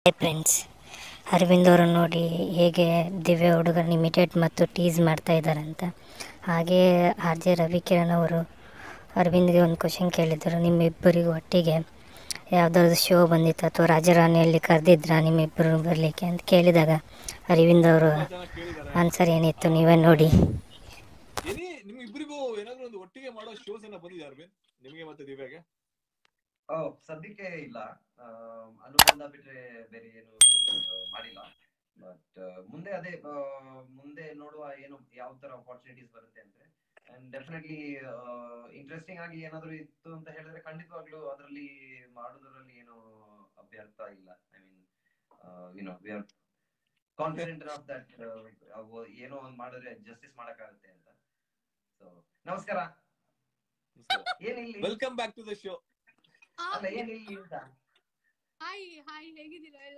Hi friends, Arvind ಅವರು ನೋಡಿ ಹೇಗೆ ದಿವ್ಯ ಹುಡುಗರನ್ನ ಇಮಿಟೇಟ್ ಮತ್ತು ಟೀಸ್ ಮಾಡ್ತಾ ಇದ್ದಾರೆ ಅಂತ. ಹಾಗೇ ಆರ್ ಜೆ ರವಿಕಿರಣ್ ಅವರು ಅರವಿಂದ್ಗೆ ಒಂದು ಕ್ವಶನ್ ಕೇಳಿದರು, ನಿಮ್ಮಿಬ್ಬರಿಗೂ ಒಟ್ಟಿಗೆ ಯಾವುದಾದ್ರು ಶೋ ಬಂದಿತ್ತು ಅಥವಾ ರಾಜರಾಣಿಯಲ್ಲಿ ಕರೆದಿದ್ರಾ ನಿಮ್ಮಿಬ್ಬರು ಬರಲಿಕ್ಕೆ ಅಂತ ಕೇಳಿದಾಗ ಅರವಿಂದ್ ಅವರು ಆನ್ಸರ್ ಏನಿತ್ತು ನೀವೇ ನೋಡಿ. ನಿಮ್ಮಿಬ್ಬರಿಗೂ ಏನಾದ್ರು ಒಂದು ಒಟ್ಟಿಗೆ ಮಾಡೋ ಶೋಸ್ ಎಲ್ಲ ಬಂದಿದೆ ಅರವಿಂದ್, ನಿಮಗೆ ಮತ್ತೆ ದಿವ್ಯಾಗೆ? ಸದ್ಯಕ್ಕೆ ಇಲ್ಲ, ಅನುಬಂಧ ಬಿಟ್ರೆ ಬೇರೆ ಏನು ಮಾಡಿಲ್ಲ. ಬಟ್ ಮುಂದೆ ನೋಡುವ ಏನು ಯಾವ ತರ ಅಪಾರ್ಚುನಿಟೀಸ್ ಬರುತ್ತೆ ಅಂದ್ರೆ. ಅಂಡ್ ಡೆಫಿನೆಟ್ಲಿ ಇಂಟ್ರೆಸ್ಟಿಂಗ್ ಆಗಿ ಏನಾದ್ರು ಇತ್ತು ಅಂತ ಹೇಳಿದ್ರೆ ಖಂಡಿತವಾಗ್ಲೂ ಅದರಲ್ಲಿ ಮಾಡೋದ್ರಲ್ಲಿ ಏನು ಅಭ್ಯರ್ಥ ಇಲ್ಲ. I mean we are confident of that ಏನೋ ಒಂದು ಮಾಡಿದ್ರೆ ಜಸ್ಟಿಸ್ ಮಾಡಕ್ಕಾಗುತ್ತೆ ಅಂತ. ಸೊ ನಮಸ್ಕಾರ, ಏನಿಲ್ಲ, welcome back to the show. ಅಲ್ಲ ಏನಿಲ್ಲ ಅಂತ. ಹಾಯ್ ಹಾಯ್, ಹೇಗಿದ್ದೀರಾ ಎಲ್ಲ?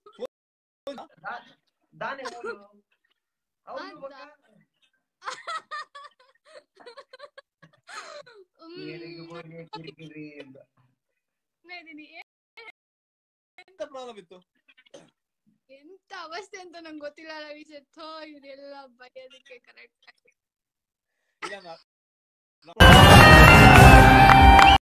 ದಾನೆ ಹೌದು ಎಂತ ಅವಸ್ಥೆ ಅಂತ ನಂಗೆ ಗೊತ್ತಿಲ್ಲ ರವಿಶತ್. ಇದೆಲ್ಲ ಬರೆಯೋದಕ್ಕೆ ಕರೆಕ್ಟ್